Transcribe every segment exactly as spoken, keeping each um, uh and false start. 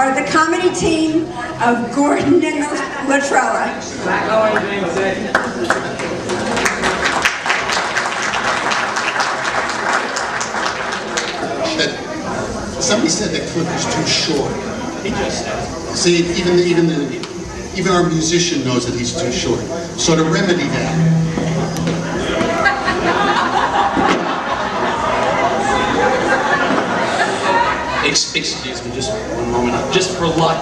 are the comedy team of Gordon and Latrella. Somebody said that Cliff was too short. He just said. See, even even the, even our musician knows that he's too short. So to remedy that, Ex excuse me, just one moment. Just for luck.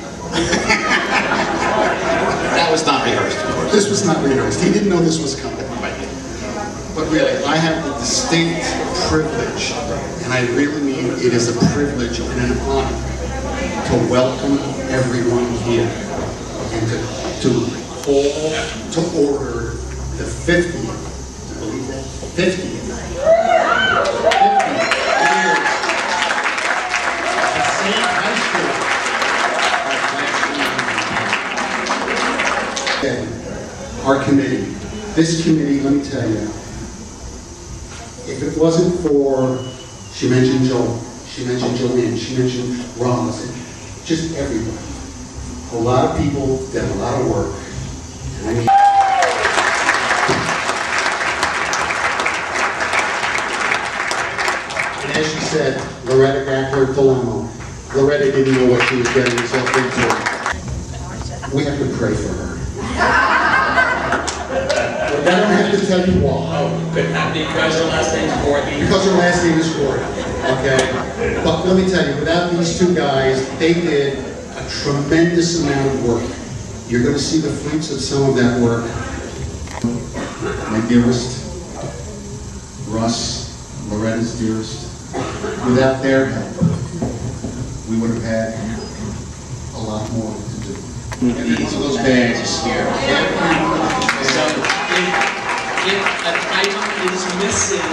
That was not rehearsed, of course. this was not rehearsed. He didn't know this was coming. But really, I have the distinct privilege, and I really mean it is a privilege and an honor to welcome everyone here and to, to call to order the fiftieth, do you believe that? fiftieth. fiftieth years of Passaic High School. Our committee, this committee, let me tell you, if it wasn't for, she mentioned Joel, she mentioned Joanne, she mentioned Roz, just everybody. A lot of people did a lot of work. And I mean, and as she said, Loretta got her dilemma. Loretta didn't know what she was getting herself into. We have to pray for her. I don't have to tell you why. Oh, but not because her last name is Gordon. Because her last name is Gordon, okay? But let me tell you, without these two guys, they did a tremendous amount of work. You're going to see the fruits of some of that work. My dearest, Russ, Loretta's dearest, without their help, we would have had a lot more to do. And each of those bags are scared. So, if, if an item is missing,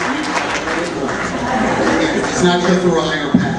it's not just a higher path.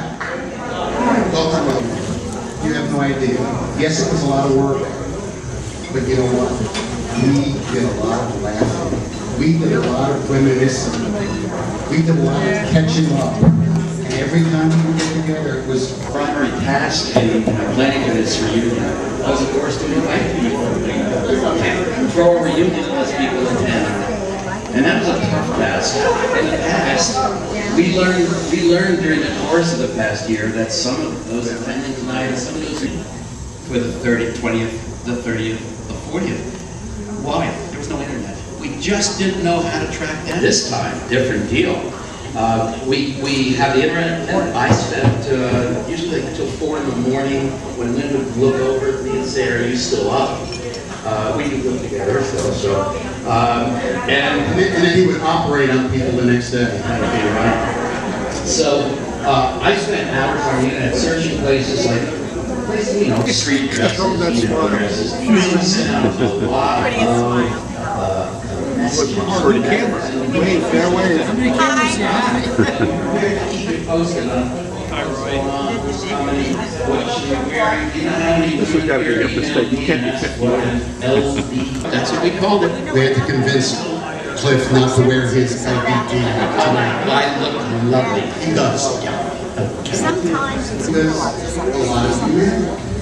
You have no idea. Yes, it was a lot of work, but you know what? We did a lot of laughing. We did a lot of reminiscing. We did a lot of catching up. And every time we would get together, it was primary task in planning for this reunion was, of course, to invite people. Throw a reunion unless people attend. And that was a tough task. In the past, we learned we learned during the course of the past year that some of those attending tonight and some of those for the thirtieth, twentieth, the thirtieth, the fortieth. Why? There was no internet. We just didn't know how to track down. This time, different deal. Uh, we, we have the internet, and I spent uh, usually until four in the morning when Lynn would look over at me and say, "Are you still up?" Uh, we could live together, so, so um, and, and then he would operate on people the next day. Right. So uh, I spent hours on the internet searching places like, you know, street addresses, email addresses. I sent out a lot of uh, Pretty camera. Wait, fair way. How many cameras do you have? Keep it posted on what's going on, who's coming, what you're wearing, you know how many This has got to be up to state. You can't be fifty. That's what we called it. We had to convince Cliff not to wear his L B D tonight. I look lovely. He does. Sometimes it's There's a lot of men.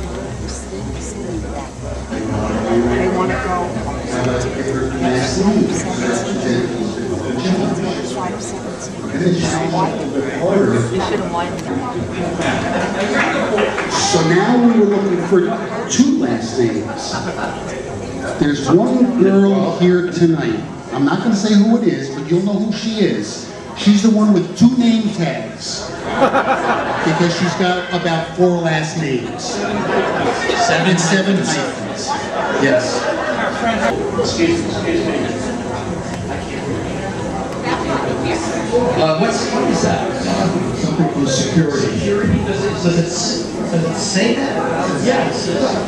they want to go. So now we were looking for two last names. There's one girl here tonight. I'm not going to say who it is, but you'll know who she is. She's the one with two name tags. Because she's got about four last names. Seven, seven hyphens. Yes. Excuse me, excuse me. Uh, what's, what is that? Something from security. Security? Does it, does it, does it say that? Yes.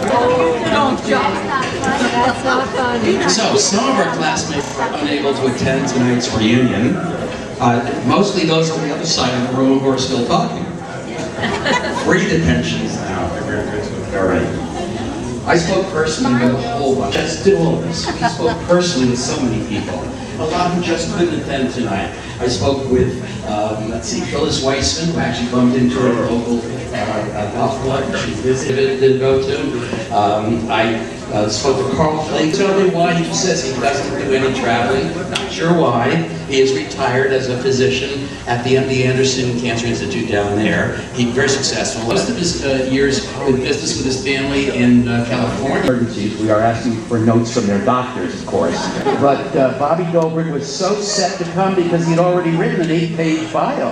So, some of our classmates were unable to attend tonight's reunion. Uh, mostly those on the other side of the room who are still talking. Three detentions now. All right. I spoke personally with a whole bunch. That's still all of us. We spoke personally with so many people. a lot who just couldn't attend tonight. I spoke with, um, let's see, Phyllis Weissman, who actually bumped into her local uh, golf club she visited to go to. Um, I uh, spoke to Carl Flake. Tell me why he says he doesn't do any traveling. Not sure why. He is retired as a physician at the M D Anderson Cancer Institute down there. He's very successful. Most of his uh, years in business with his family in uh, California. Emergencies, we are asking for notes from their doctors, of course. But uh, Bobby Dobrik was so set to come because he had already written an eight-page bio.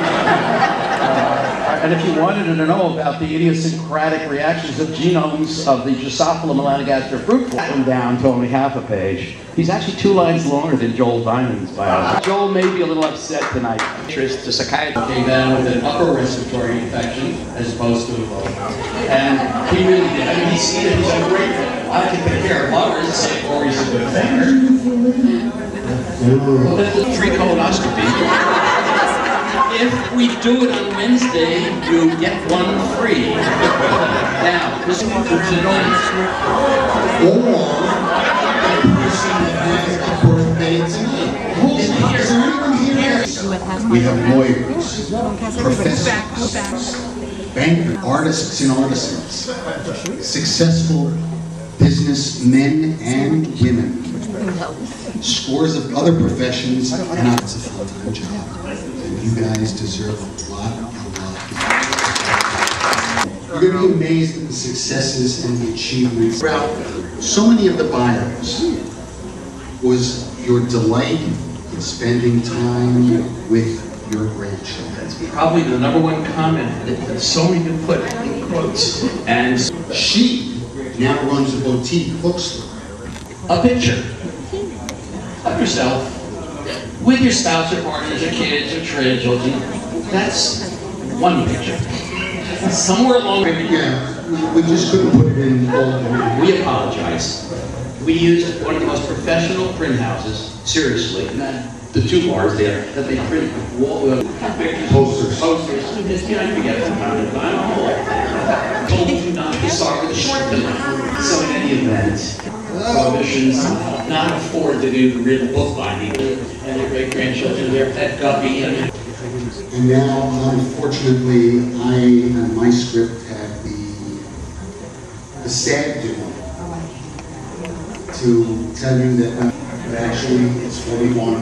Uh, and if you wanted to know about the idiosyncratic reactions of genomes of the Drosophila melanogaster fruit fly, him down to only half a page. He's actually two lines longer than Joel Diamond's biology. Joel may be a little upset tonight. Interest to psychiatry Came down with an upper respiratory infection as opposed to a lower. And he really did. I mean, he's, he's a great, I can take care of lovers, say, or he's a good thinker. Free colonoscopy. If we do it on Wednesday, you get one free. Now, this is Or the person that has a birthday tonight. Is there anyone here? We have lawyers, professors, bankers, artists and artisans, successful businessmen and women, scores of other professions, and it's a full-time job. And you guys deserve a lot, a lot. You're going to be amazed at the successes and the achievements. Throughout so many of the bios was your delight in spending time with your grandchildren. That's probably the number one comment that so many can put in quotes. And she now runs a boutique bookstore. a picture of yourself with your spouse or partners or kids or children. That's one picture. Somewhere along the way, Yeah, we just couldn't put it in all the way. we apologize. We used one of the most professional print houses, seriously, and then the two bars there, that they print wall, uh, Posters. posters. You know, you forget from time to time. Told you not to start with a short tonight. So in any event, prohibitions not afford to do the real book binding, and their great grandchildren, their pet guppy, and And now, unfortunately, I, on my script, have the, the sad duty to tell you that uh, actually it's forty-one.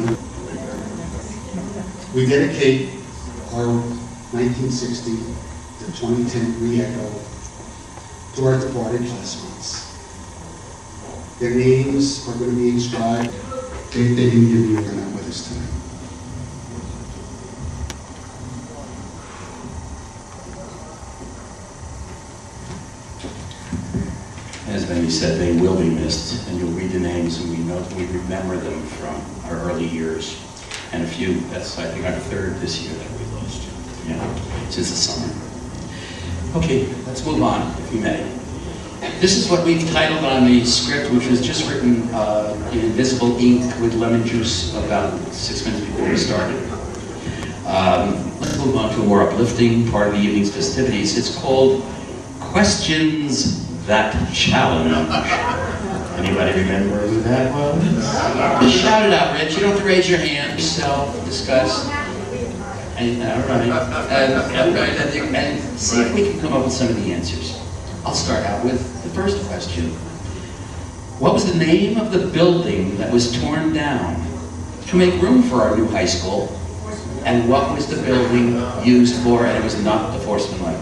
We dedicate our nineteen sixty to twenty ten re-echo to our departed classmates. Their names are going to be inscribed. They, they didn't give you, they're not with us tonight. as Benny said, they will be missed, and you'll read the names, and we know we remember them from our early years. And a few, that's I think our third this year that we lost, yeah, since the summer. Okay, let's move on, if we may. This is what we've titled on the script, which was just written uh, in invisible ink with lemon juice about six minutes before we started. Um, let's move on to a more uplifting part of the evening's festivities. It's called Questions That Challenge. Anybody remember who that was? Just shout it out, Rich. You don't have to raise your hand. Yourself, discuss. And, all right. And, all right. And, and see if we can come up with some of the answers. I'll start out with the first question. What was the name of the building that was torn down to make room for our new high school? And what was the building used for? And it was not the Forceman Library.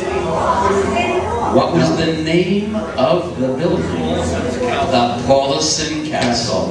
What was the name of the building? The Paulison Castle.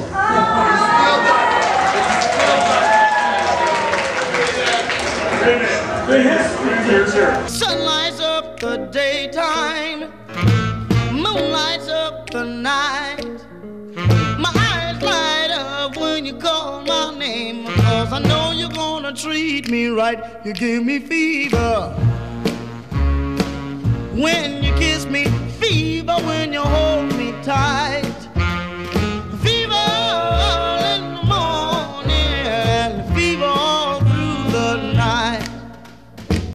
Sun lights up the daytime, moon lights up the night. My eyes light up when you call my name, because I know you're gonna treat me right. You give me fever when you kiss me, fever when you hold